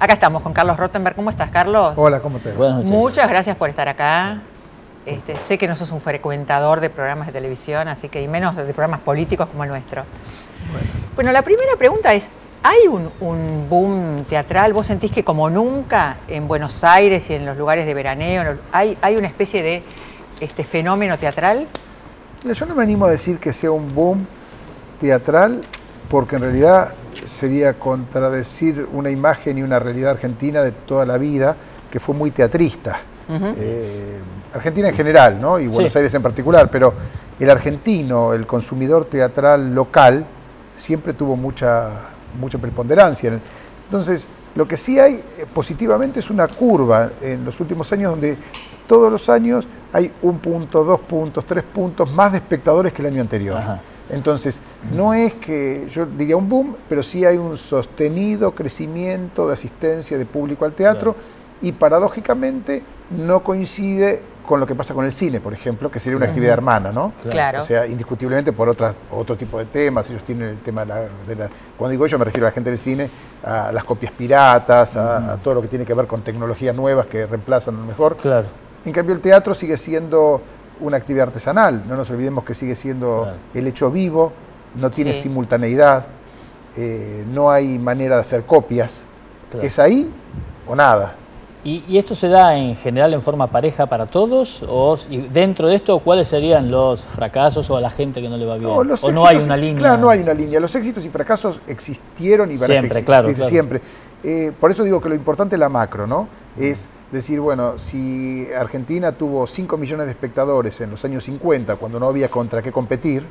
Acá estamos con Carlos Rottenberg. ¿Cómo estás, Carlos? Hola, ¿cómo te va? Buenas noches. Muchas gracias por estar acá. Sé que no sos un frecuentador de programas de televisión, así que y menos de programas políticos como el nuestro. Bueno, la primera pregunta es, ¿hay un boom teatral? ¿Vos sentís que como nunca en Buenos Aires y en los lugares de veraneo hay una especie de fenómeno teatral? Mira, yo no me animo a decir que sea un boom teatral, porque en realidad sería contradecir una imagen y una realidad argentina de toda la vida, que fue muy teatrista. Argentina en general, ¿no? Y Buenos Aires en particular, pero el argentino, el consumidor teatral local, siempre tuvo mucha preponderancia. Entonces, lo que sí hay positivamente es una curva en los últimos años donde todos los años hay 1 punto, 2 puntos, 3 puntos más de espectadores que el año anterior. Ajá. Entonces, no es que yo diría un boom, pero sí hay un sostenido crecimiento de asistencia de público al teatro, y paradójicamente no coincide con lo que pasa con el cine, por ejemplo, que sería una actividad hermana, ¿no? Claro. O sea, indiscutiblemente por otro tipo de temas. Ellos tienen el tema cuando digo yo me refiero a la gente del cine, a las copias piratas, a todo lo que tiene que ver con tecnologías nuevas que reemplazan a lo mejor. Claro. En cambio, el teatro sigue siendo una actividad artesanal. No nos olvidemos que sigue siendo el hecho vivo, no tiene simultaneidad, no hay manera de hacer copias. Claro. ¿Es ahí o nada? ¿Y esto se da en general en forma pareja para todos? Y dentro de esto, ¿cuáles serían los fracasos o a la gente que no le va bien? No, ¿o no hay una línea? Claro, no hay una línea. Los éxitos y fracasos existieron y van a existir siempre. Por eso digo que lo importante es la macro, ¿no? Es decir, bueno, si Argentina tuvo 5 millones de espectadores en los años 50, cuando no había contra qué competir,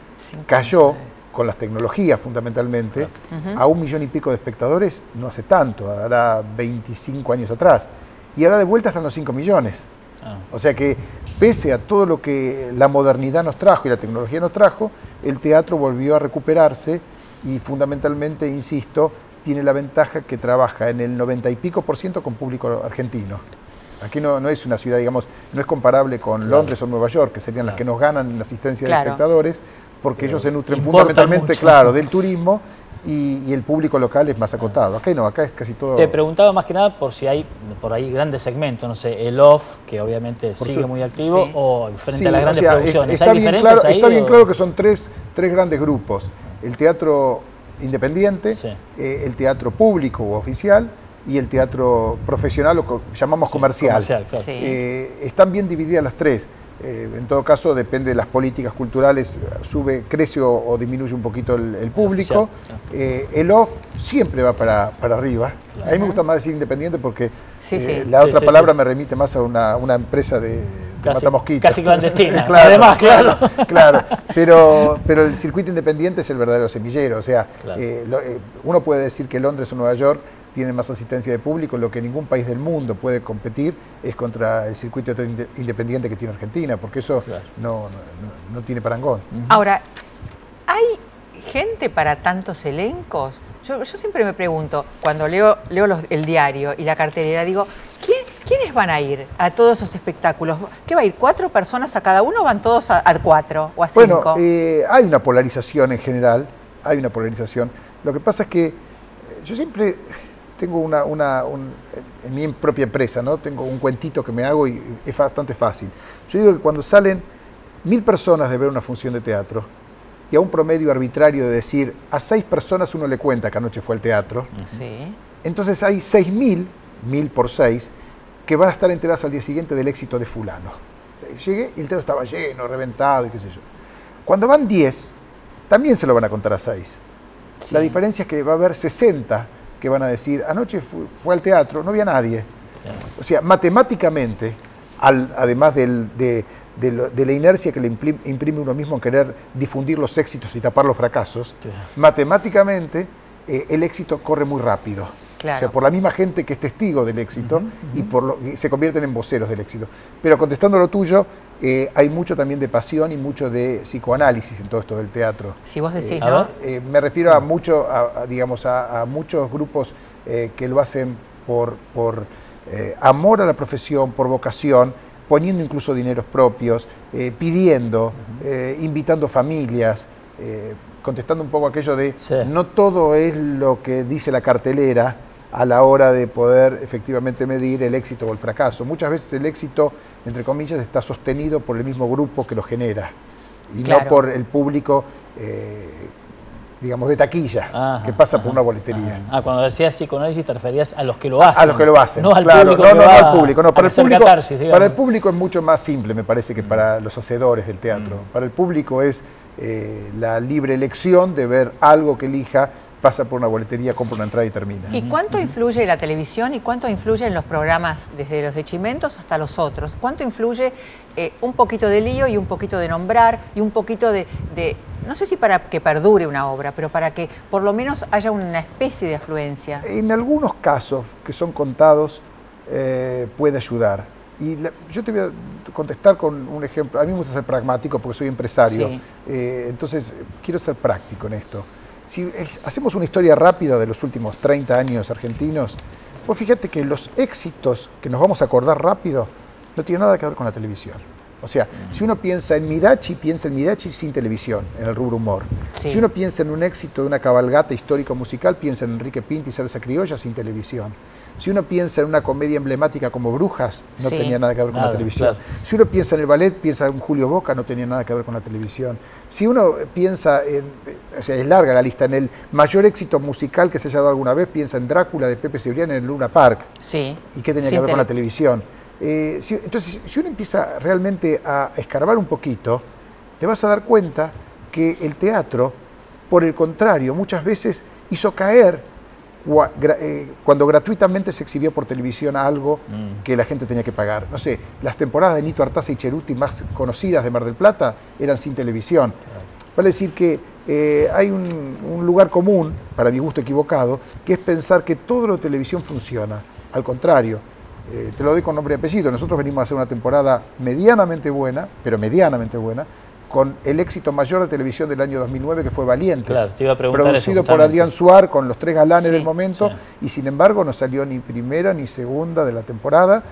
cayó con las tecnologías fundamentalmente, a 1 millón y pico de espectadores no hace tanto, hará 25 años atrás. Y ahora de vuelta están los 5 millones. O sea que, pese a todo lo que la modernidad nos trajo y la tecnología nos trajo, el teatro volvió a recuperarse y fundamentalmente, insisto, tiene la ventaja que trabaja en el 90 y pico % con público argentino. Aquí no es una ciudad, digamos, no es comparable con Londres o Nueva York, que serían las que nos ganan en la asistencia de espectadores, porque ellos se nutren fundamentalmente, del turismo, y el público local es más acotado. Acá no, acá es casi todo... Te preguntaba más que nada por si hay por ahí grandes segmentos, no sé, el off, que obviamente sigue muy activo, o frente a las grandes producciones. ¿Hay diferencias ahí? Está bien claro que son tres grandes grupos. El teatro independiente, el teatro público o oficial, y el teatro profesional o llamamos comercial. Claro. Están bien divididas las tres. En todo caso, depende de las políticas culturales, crece o disminuye un poquito el público. El off siempre va para arriba. A mí me gusta más decir independiente porque la otra palabra me remite más a una empresa de matamosquitos. Casi clandestina. Claro, además, claro. Pero el circuito independiente es el verdadero semillero. O sea, uno puede decir que Londres o Nueva York tienen más asistencia de público. Lo que ningún país del mundo puede competir es contra el circuito independiente que tiene Argentina, porque eso no tiene parangón. Ahora, ¿hay gente para tantos elencos? Yo siempre me pregunto, cuando leo el diario y la cartelera, digo, ¿quiénes van a ir a todos esos espectáculos? ¿Qué va a ir? ¿4 personas a cada uno o van todos a 4 o a 5? Bueno, hay una polarización en general, hay una polarización. Lo que pasa es que yo siempre tengo en mi propia empresa, ¿no? Tengo un cuentito que me hago y es bastante fácil. Yo digo que cuando salen 1000 personas de ver una función de teatro y a un promedio arbitrario de decir a 6 personas uno le cuenta que anoche fue al teatro, entonces hay 6000, 1000 por 6, que van a estar enteradas al día siguiente del éxito de fulano. Llegué y el teatro estaba lleno, reventado y qué sé yo. Cuando van 10, también se lo van a contar a 6. La diferencia es que va a haber 60 que van a decir, anoche fue al teatro, no había nadie. O sea, matemáticamente, además de la inercia que le imprime uno mismo en querer difundir los éxitos y tapar los fracasos, matemáticamente el éxito corre muy rápido. Claro. O sea, por la misma gente que es testigo del éxito y se convierten en voceros del éxito. Pero contestando lo tuyo, hay mucho también de pasión y mucho de psicoanálisis en todo esto del teatro. Si vos decís, ¿no? Me refiero a muchos grupos que lo hacen por amor a la profesión, por vocación, poniendo incluso dineros propios, pidiendo, invitando familias, contestando un poco aquello de no todo es lo que dice la cartelera, a la hora de poder efectivamente medir el éxito o el fracaso. Muchas veces el éxito, entre comillas, está sostenido por el mismo grupo que lo genera y no por el público, digamos, de taquilla, que pasa por una boletería. Cuando decías psicoanálisis te referías a los que lo hacen. A los que lo hacen, no al claro, público. No al público, no. Para el público es mucho más simple, me parece, que para los hacedores del teatro. Para el público es la libre elección de ver algo que elija, pasa por una boletería, compra una entrada y termina. ¿Y cuánto influye la televisión y cuánto influye en los programas, desde los de Chimentos hasta los otros? ¿Cuánto influye un poquito de lío y un poquito de nombrar y un poquito de, no sé si para que perdure una obra, pero para que por lo menos haya una especie de afluencia? En algunos casos que son contados puede ayudar. Y yo te voy a contestar con un ejemplo. A mí me gusta ser pragmático porque soy empresario, entonces quiero ser práctico en esto. Si hacemos una historia rápida de los últimos 30 años argentinos, pues fíjate que los éxitos que nos vamos a acordar rápido no tienen nada que ver con la televisión. O sea, si uno piensa en Midachi sin televisión, en el rubro humor. Sí. Si uno piensa en un éxito de una cabalgata histórico-musical, piensa en Enrique Pinti y Salsa Criolla sin televisión. Si uno piensa en una comedia emblemática como Brujas, no tenía nada que ver con la televisión. Claro. Si uno piensa en el ballet, piensa en Julio Boca, no tenía nada que ver con la televisión. Si uno piensa en, o sea, es larga la lista, en el mayor éxito musical que se haya dado alguna vez, piensa en Drácula de Pepe Cibrián en el Luna Park. Sí. ¿Y qué tenía que ver con la televisión? Entonces, si uno empieza realmente a escarbar un poquito, te vas a dar cuenta que el teatro, por el contrario, muchas veces hizo caer cuando gratuitamente se exhibió por televisión algo que la gente tenía que pagar. No sé, las temporadas de Nito Artaza y Cheruti más conocidas de Mar del Plata eran sin televisión. Vale decir que hay un lugar común, para mi gusto equivocado, que es pensar que todo lo de televisión funciona. Al contrario, te lo doy con nombre y apellido. Nosotros venimos a hacer una temporada medianamente buena, pero medianamente buena, con el éxito mayor de televisión del año 2009, que fue Valientes, claro, te iba a preguntar producido eso, por Adrián Suar, con los 3 galanes del momento, y sin embargo no salió ni primera ni segunda de la temporada,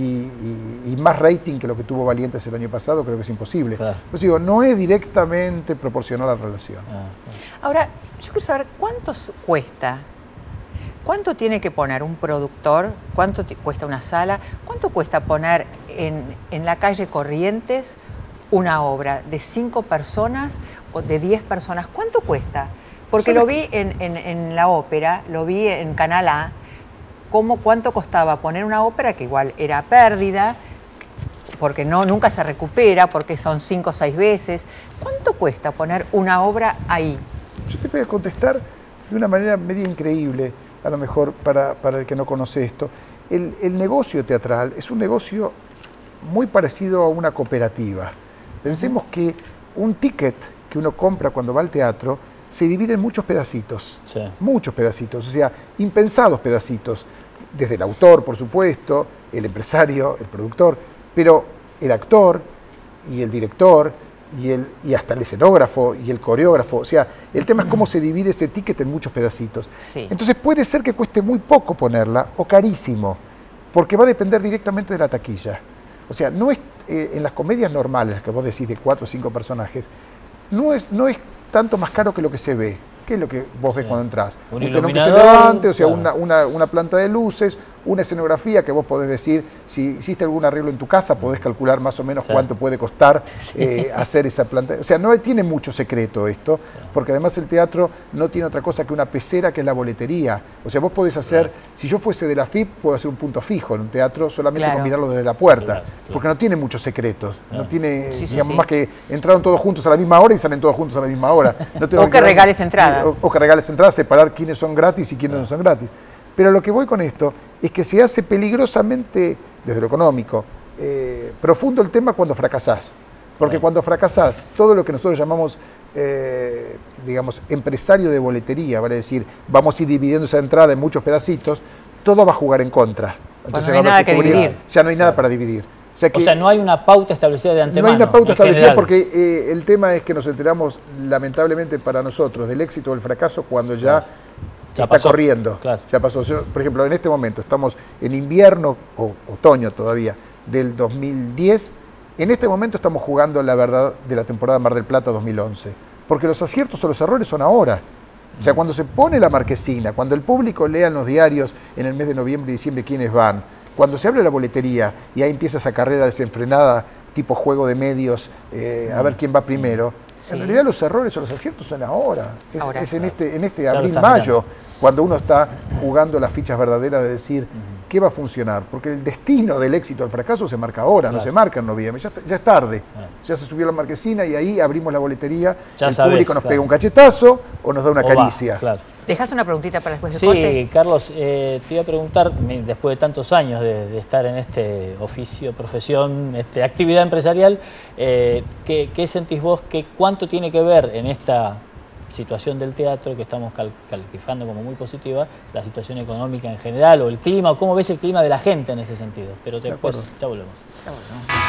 y más rating que lo que tuvo Valientes el año pasado, creo que es imposible. Entonces digo, no es directamente proporcional a la relación. Ahora, yo quiero saber cuánto cuesta. ¿Cuánto tiene que poner un productor? ¿Cuánto cuesta una sala? ¿Cuánto cuesta poner en la calle Corrientes una obra de 5 personas o de 10 personas? ¿Cuánto cuesta? Porque lo vi en la ópera, lo vi en Canal A, cuánto costaba poner una ópera que igual era pérdida, porque nunca se recupera, porque son 5 o 6 veces. ¿Cuánto cuesta poner una obra ahí? Yo te voy a contestar de una manera media increíble, a lo mejor para el que no conoce esto. El negocio teatral es un negocio muy parecido a una cooperativa. Pensemos que un ticket que uno compra cuando va al teatro se divide en muchos pedacitos, muchos pedacitos, o sea, impensados pedacitos, desde el autor, por supuesto, el empresario, el productor, pero el actor y el director y hasta el escenógrafo y el coreógrafo, o sea, el tema es cómo se divide ese ticket en muchos pedacitos. Entonces puede ser que cueste muy poco ponerla o carísimo, porque va a depender directamente de la taquilla. O sea, no es en las comedias normales, que vos decís de 4 o 5 personajes, no es tanto más caro que lo que se ve. ¿Qué es lo que vos ves cuando entras? Un telón que se levante, o sea, una planta de luces, una escenografía que vos podés decir, si hiciste algún arreglo en tu casa, podés calcular más o menos cuánto puede costar hacer esa planta. O sea, no tiene mucho secreto esto, porque además el teatro no tiene otra cosa que una pecera, que es la boletería. O sea, vos podés hacer, si yo fuese de la FIP, puedo hacer un punto fijo en un teatro solamente con mirarlo desde la puerta, porque no tiene muchos secretos, no tiene, digamos, más que entraron todos juntos a la misma hora y salen todos juntos a la misma hora. No tengo o que regales entradas. O que regales entradas, separar quiénes son gratis y quiénes no son gratis. Pero lo que voy con esto es que se hace peligrosamente, desde lo económico, profundo el tema cuando fracasás. Porque cuando fracasás, todo lo que nosotros llamamos, digamos, empresario de boletería, vale decir, vamos a ir dividiendo esa entrada en muchos pedacitos, todo va a jugar en contra. Entonces no hay nada que dividir. Ya no hay nada para dividir. O sea, no hay una pauta establecida de antemano. No hay una pauta establecida porque el tema es que nos enteramos, lamentablemente para nosotros, del éxito o el fracaso cuando ya está corriendo. Ya pasó. Por ejemplo, en este momento estamos en invierno o otoño todavía del 2010. En este momento estamos jugando la verdad de la temporada Mar del Plata 2011. Porque los aciertos o los errores son ahora. O sea, cuando se pone la marquesina, cuando el público lea en los diarios en el mes de noviembre y diciembre quiénes van, cuando se abre la boletería y ahí empieza esa carrera desenfrenada, tipo juego de medios, a ver quién va primero, en realidad los errores o los aciertos son ahora. Es en este abril-mayo, cuando uno está jugando las fichas verdaderas de decir qué va a funcionar. Porque el destino del éxito o el fracaso se marca ahora, no se marca en noviembre. Ya es tarde. Ya se subió la marquesina y ahí abrimos la boletería. El público nos pega un cachetazo o nos da una caricia. ¿Dejás una preguntita para después del corte? Sí, Carlos, te iba a preguntar, después de tantos años de estar en este oficio, profesión, actividad empresarial, ¿qué sentís vos? ¿Cuánto tiene que ver en esta situación del teatro que estamos calificando como muy positiva, la situación económica en general o el clima, o cómo ves el clima de la gente en ese sentido? Pero después ya volvemos.